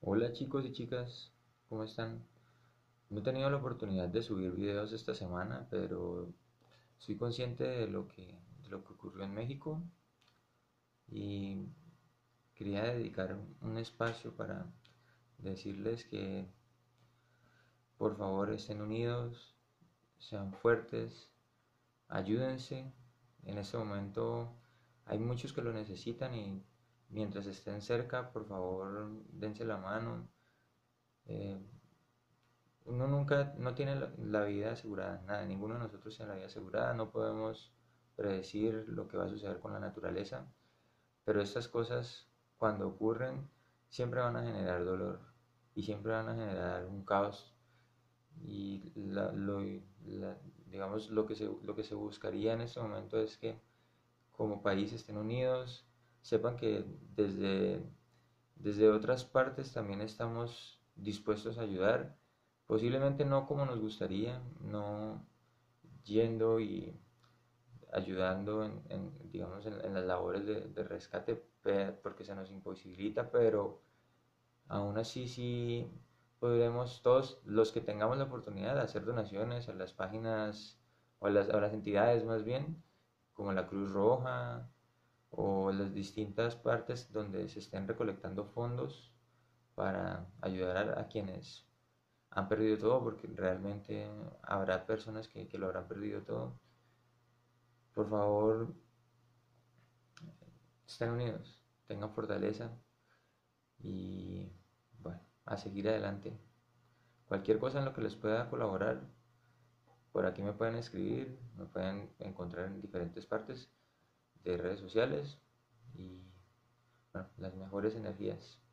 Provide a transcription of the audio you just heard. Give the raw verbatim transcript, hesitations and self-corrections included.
Hola chicos y chicas, ¿cómo están? No he tenido la oportunidad de subir videos esta semana, pero soy consciente de lo que, de lo que ocurrió en México y quería dedicar un espacio para decirles que por favor estén unidos, sean fuertes, ayúdense. En este momento hay muchos que lo necesitan y mientras estén cerca, por favor dense la mano. Eh, Uno nunca, no tiene la, la vida asegurada, nada, ninguno de nosotros tiene la vida asegurada, no podemos predecir lo que va a suceder con la naturaleza, pero estas cosas cuando ocurren siempre van a generar dolor y siempre van a generar un caos y la- lo, la- digamos lo que se, lo que se buscaría en este momento es que como país estén unidos, sepan que desde desde otras partes también estamos dispuestos a ayudar, posiblemente no como nos gustaría, no yendo y ayudando en, en, digamos, en, en las labores de, de rescate porque se nos imposibilita, pero aún así sí podremos todos los que tengamos la oportunidad de hacer donaciones a las páginas o a las, a las entidades más bien, como la Cruz Roja o las distintas partes donde se estén recolectando fondos para ayudar a, a quienes han perdido todo, porque realmente habrá personas que, que lo habrán perdido todo. Por favor, estén unidos, tengan fortaleza y bueno, a seguir adelante. Cualquier cosa en lo que les pueda colaborar, por aquí me pueden escribir, me pueden encontrar en diferentes partes de redes sociales y bueno, las mejores energías.